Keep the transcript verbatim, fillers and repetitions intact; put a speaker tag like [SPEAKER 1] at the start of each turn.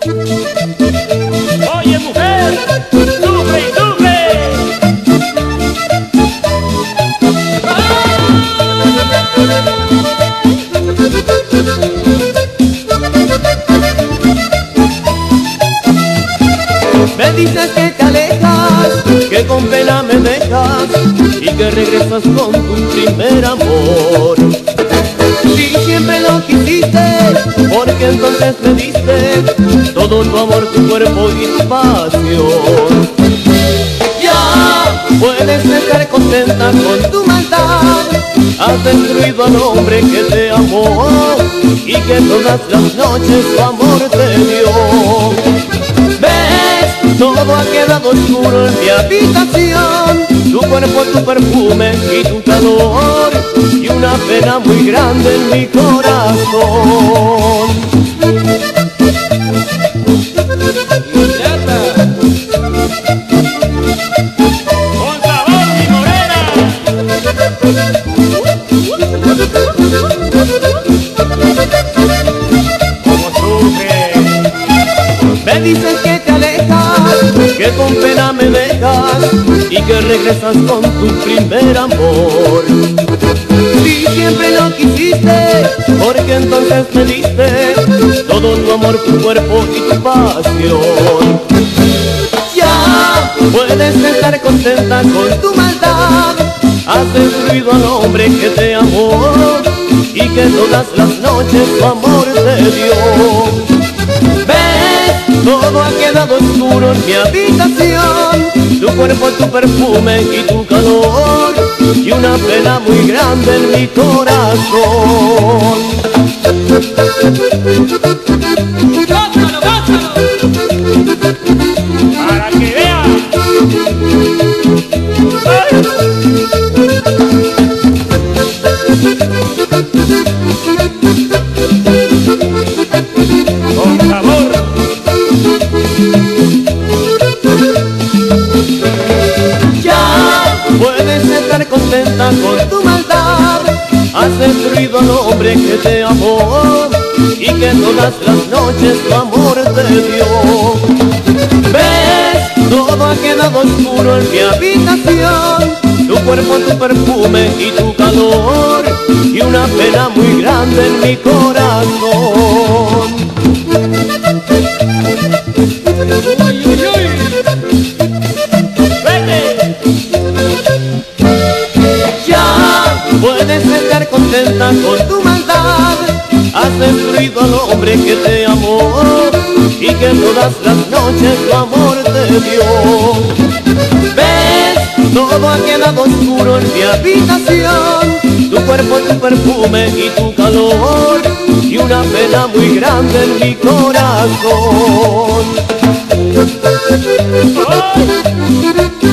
[SPEAKER 1] Oye, mujer, sufre y sufre.
[SPEAKER 2] Me dices que te alejas, que con pena me dejas y que regresas con tu primer amor. Si siempre lo quisiste, porque entonces me diste todo tu amor, tu cuerpo y tu pasión. Ya puedes estar contenta con tu maldad, has destruido al hombre que te amó y que todas las noches su amor te dio. Todo ha quedado oscuro en mi habitación, tu cuerpo, tu perfume y tu calor, y una pena muy grande en mi corazón.
[SPEAKER 1] Con sabor, mi morena. Como sufre.
[SPEAKER 2] Me dices que te alejas, que con pena me dejas y que regresas con tu primer amor. Si siempre lo quisiste, porque entonces me diste todo tu amor, tu cuerpo y tu pasión. Ya puedes estar contenta con tu maldad, has destruido al hombre que te amó y que todas las noches su amor te dio. Todo ha quedado oscuro en mi habitación, tu cuerpo, tu perfume y tu calor, y una pena muy grande en mi corazón.
[SPEAKER 1] ¡Gózalo, gózalo! Para que vean. Con sabor.
[SPEAKER 2] Puedes estar contenta con tu maldad, has destruido al hombre que te amó y que todas las noches tu amor te dio. ¿Ves? Todo ha quedado oscuro en mi habitación, tu cuerpo, tu perfume y tu calor, y una pena muy grande en mi corazón.
[SPEAKER 1] Uy, uy, uy.
[SPEAKER 2] Puedes estar contenta con tu maldad, has destruido al hombre que te amó y que todas las noches tu amor te dio. ¿Ves? Todo ha quedado oscuro en mi habitación, tu cuerpo, tu perfume y tu calor, y una pena muy grande en mi corazón.
[SPEAKER 1] ¡Oh!